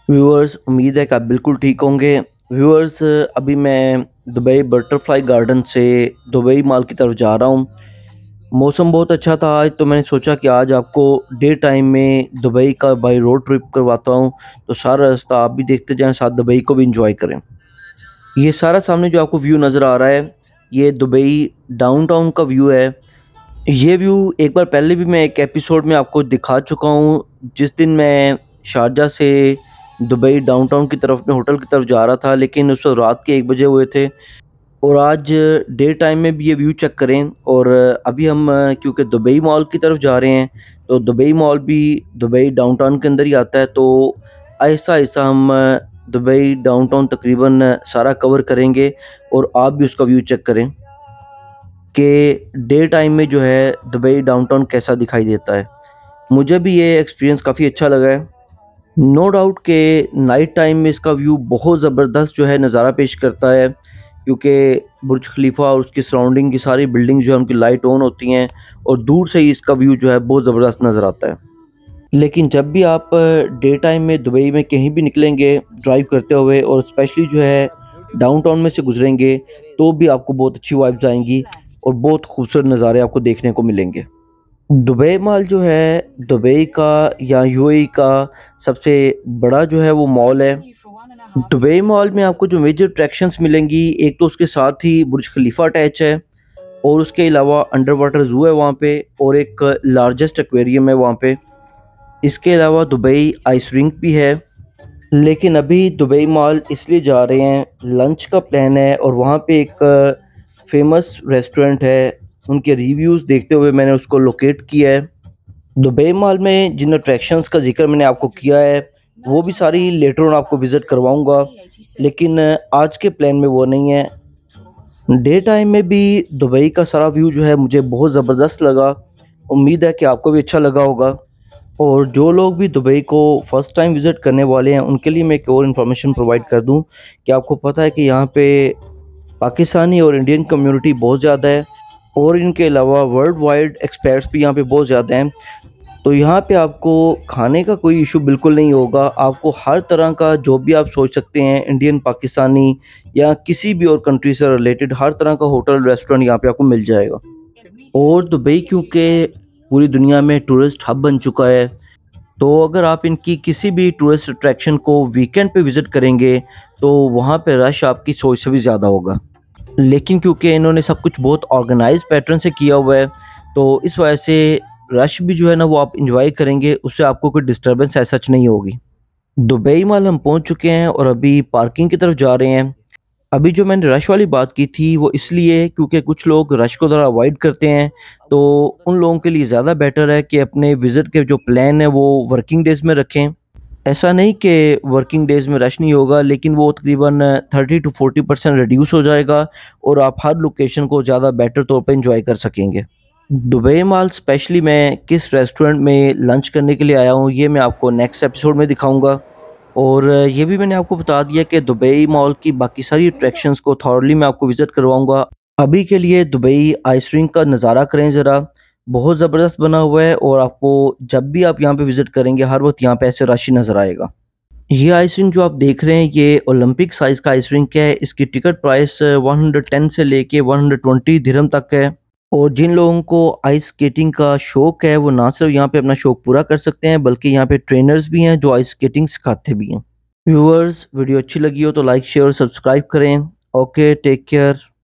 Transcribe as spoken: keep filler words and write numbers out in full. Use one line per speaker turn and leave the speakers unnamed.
Viewers, उम्मीद है कि आप बिल्कुल ठीक होंगे। व्यूअर्स, अभी मैं दुबई बटरफ्लाई गार्डन से दुबई मॉल की तरफ जा रहा हूँ। मौसम बहुत अच्छा था आज, तो मैंने सोचा कि आज आपको डे टाइम में दुबई का बाई रोड ट्रिप करवाता हूँ। तो सारा रास्ता आप भी देखते जाएं, साथ दुबई को भी इंजॉय करें। ये सारा सामने जो आपको व्यू नज़र आ रहा है, ये दुबई डाउनटाउन का व्यू है। ये व्यू एक बार पहले भी मैं एक एपिसोड में आपको दिखा चुका हूँ, जिस दिन मैं शारजा से दुबई डाउनटाउन की तरफ अपने होटल की तरफ जा रहा था, लेकिन उस वक्त रात के एक बजे हुए थे। और आज डे टाइम में भी ये व्यू चेक करें। और अभी हम क्योंकि दुबई मॉल की तरफ जा रहे हैं, तो दुबई मॉल भी दुबई डाउनटाउन के अंदर ही आता है। तो आहिस्ता आहिस्ता हम दुबई डाउनटाउन तकरीबन सारा कवर करेंगे, और आप भी उसका व्यू चेक करें कि डे टाइम में जो है दुबई डाउनटाउन कैसा दिखाई देता है। मुझे भी ये एक्सपीरियंस काफ़ी अच्छा लगा है। नो डाउट कि नाइट टाइम में इसका व्यू बहुत ज़बरदस्त जो है नज़ारा पेश करता है, क्योंकि बुर्ज खलीफा और उसकी सराउंडिंग की सारी बिल्डिंग जो है उनकी लाइट ऑन होती हैं, और दूर से ही इसका व्यू जो है बहुत ज़बरदस्त नज़र आता है। लेकिन जब भी आप डे टाइम में दुबई में कहीं भी निकलेंगे ड्राइव करते हुए, और स्पेशली जो है डाउनटाउन में से गुजरेंगे, तो भी आपको बहुत अच्छी वाइब्स आएंगी और बहुत खूबसूरत नज़ारे आपको देखने को मिलेंगे। दुबई मॉल जो है दुबई का या यूएई का सबसे बड़ा जो है वो मॉल है। दुबई मॉल में आपको जो मेजर अट्रैक्शंस मिलेंगी, एक तो उसके साथ ही बुर्ज खलीफा अटैच है, और उसके अलावा अंडर वाटर ज़ू है वहाँ पे, और एक लार्जेस्ट एक्वेरियम है वहाँ पे। इसके अलावा दुबई आइस रिंक भी है। लेकिन अभी दुबई मॉल इसलिए जा रहे हैं, लंच का प्लान है, और वहाँ पे एक फेमस रेस्टोरेंट है, उनके रिव्यूज़ देखते हुए मैंने उसको लोकेट किया है। दुबई मॉल में जिन अट्रैक्शंस का जिक्र मैंने आपको किया है, वो भी सारी लेटर ऑन आपको विज़िट करवाऊंगा, लेकिन आज के प्लान में वो नहीं है। डे टाइम में भी दुबई का सारा व्यू जो है मुझे बहुत ज़बरदस्त लगा। उम्मीद है कि आपको भी अच्छा लगा होगा। और जो लोग भी दुबई को फ़र्स्ट टाइम विज़िट करने वाले हैं, उनके लिए मैं एक और इन्फॉर्मेशन प्रोवाइड कर दूं कि आपको पता है कि यहाँ पे पाकिस्तानी और इंडियन कम्युनिटी बहुत ज़्यादा है, और इनके अलावा वर्ल्ड वाइड एक्सपर्ट्स भी यहाँ पे बहुत ज़्यादा हैं। तो यहाँ पे आपको खाने का कोई इशू बिल्कुल नहीं होगा। आपको हर तरह का जो भी आप सोच सकते हैं, इंडियन, पाकिस्तानी या किसी भी और कंट्री से रिलेटेड, हर तरह का होटल रेस्टोरेंट यहाँ पे आपको मिल जाएगा। और दुबई क्योंकि पूरी दुनिया में टूरिस्ट हब बन चुका है, तो अगर आप इनकी किसी भी टूरिस्ट अट्रैक्शन को वीकेंड पे विज़िट करेंगे, तो वहाँ पे रश आपकी सोच से भी ज़्यादा होगा। लेकिन क्योंकि इन्होंने सब कुछ बहुत ऑर्गेनाइज पैटर्न से किया हुआ है, तो इस वजह से रश भी जो है ना वो आप इंजॉय करेंगे, उससे आपको कोई डिस्टर्बेंस ऐसा सच नहीं होगी। दुबई मॉल हम पहुंच चुके हैं और अभी पार्किंग की तरफ जा रहे हैं। अभी जो मैंने रश वाली बात की थी वो इसलिए क्योंकि कुछ लोग रश को ज़रा अवॉइड करते हैं, तो उन लोगों के लिए ज़्यादा बेटर है कि अपने विज़िट के जो प्लान है वो वर्किंग डेज़ में रखें। ऐसा नहीं कि वर्किंग डेज़ में रश नहीं होगा, लेकिन वो तकरीबन thirty to forty percent reduce हो जाएगा, और आप हर लोकेशन को ज़्यादा बेटर तौर पे इंजॉय कर सकेंगे। दुबई मॉल स्पेशली मैं किस रेस्टोरेंट में लंच करने के लिए आया हूँ, ये मैं आपको नेक्स्ट एपिसोड में दिखाऊंगा। और ये भी मैंने आपको बता दिया कि दुबई मॉल की बाकी सारी अट्रैक्शंस को थॉरली मैं आपको विज़िट करवाऊंगा। अभी के लिए दुबई आइस रिंक का नज़ारा करें ज़रा, बहुत ज़बरदस्त बना हुआ है, और आपको जब भी आप यहाँ पे विज़िट करेंगे हर वक्त यहाँ पे ऐसे रश ही नज़र आएगा। ये आइस रिंक जो आप देख रहे हैं, ये ओलंपिक साइज़ का आइस रिंक है। इसकी ticket price one hundred ten से लेके वन हंड्रेड ट्वेंटी दिरहम तक है। और जिन लोगों को आइस स्केटिंग का शौक है, वो ना सिर्फ यहाँ पे अपना शौक पूरा कर सकते हैं, बल्कि यहाँ पे ट्रेनर्स भी हैं जो आइस स्केटिंग सिखाते भी हैं। व्यूअर्स, वीडियो अच्छी लगी हो तो लाइक, शेयर और सब्सक्राइब करें। Okay, take care.